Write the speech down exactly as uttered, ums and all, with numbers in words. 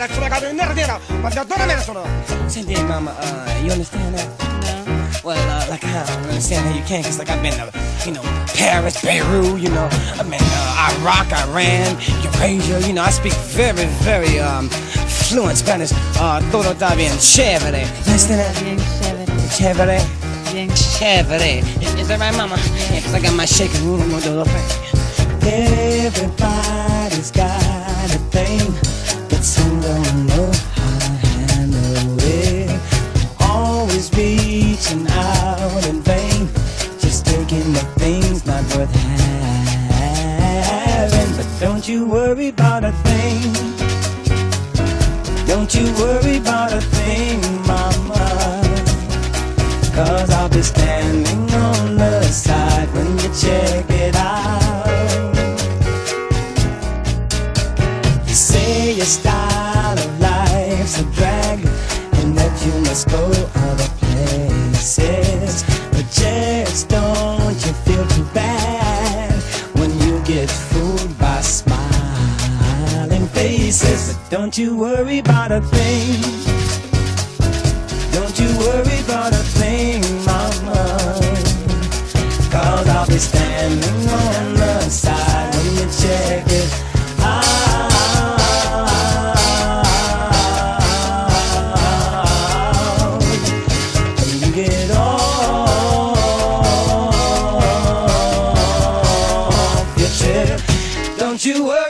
la come cado in nera, ma da dove me la sono? Senti, mama, uh, you understand that? No. Well, uh, like, I don't understand how you can, cause like I've been to, you know, Paris, Beirut, you know, I've been uh, Iraq, Iran, Eurasia, you know, I speak very, very, um, fluent Spanish. Uh, todo está bien chévere. Listen to that? Bien chévere. Chévere. Bien Chévere. Is, is that right, mama? Yeah, cause I got my shaking room on the thing. Everybody's got a thing, but some don't know how to handle it. Always reaching out in vain, just taking the things not worth having. But don't you worry about a thing. Don't you worry about a thing, mama, cause I'll be standing on the side when you check it out. You say your style of life's a drag and that you must go other places, but just don't you feel too bad when you get fooled by smiling faces. But don't you worry about a thing. Don't you worry about a thing, mama, cause I'll be standing on the side when you check it out. When you get off your trip, don't you worry.